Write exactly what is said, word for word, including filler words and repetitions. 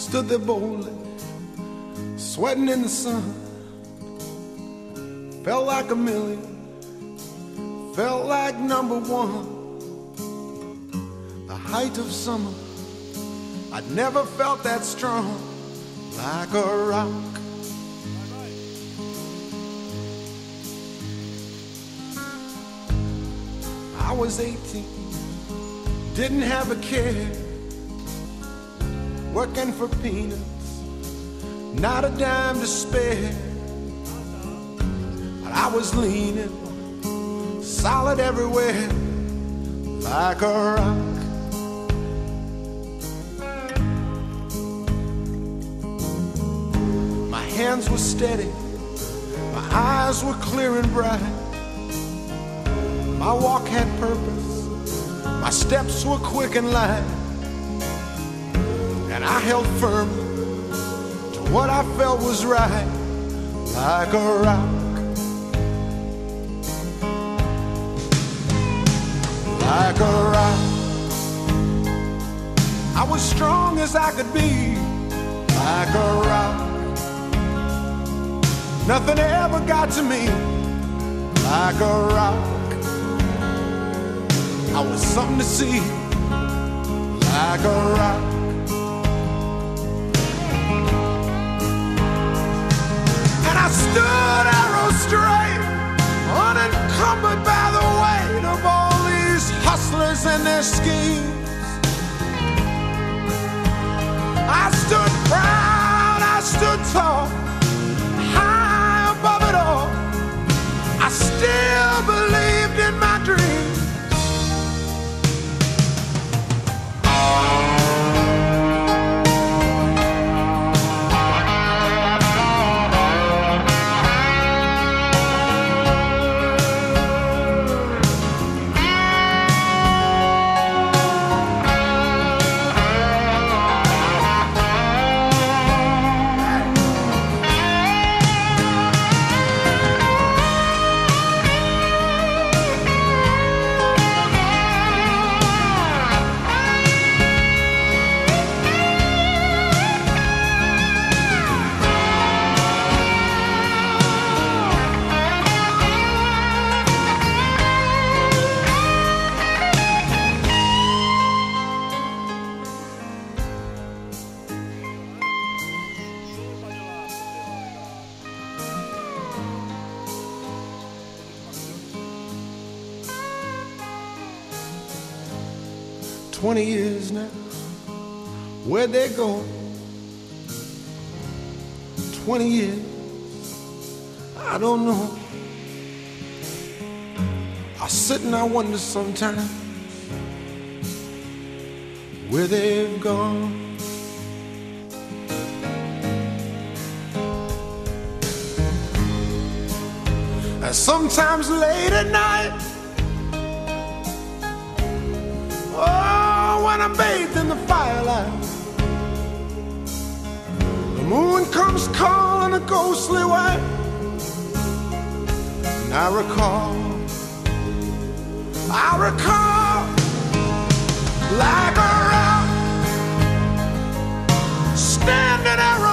stood there boldly, sweating in the sun. Felt like a million, felt like number one. The height of summer, I'd never felt that strong, like a rock. I was eighteen, didn't have a care, working for peanuts, not a dime to spare. But I was leaning, solid everywhere, like a rock. My hands were steady, my eyes were clear and bright. My walk had purpose, my steps were quick and light. And I held firmly to what I felt was right, like a rock. Like a rock. I was strong as I could be, like a rock. Nothing ever got to me, like a rock. I was something to see, like a rock. And I stood arrow straight, unencumbered by the weight of all these hustlers and their schemes. I stood proud, I stood tall, high above it all. I still believed in my dreams. Twenty years now, where'd they go? Twenty years, I don't know. I sit and I wonder sometimes where they've gone. And sometimes late at night, oh, when I'm bathed in the firelight, the moon comes calling a ghostly way, and I recall, I recall, like a rock, standing around.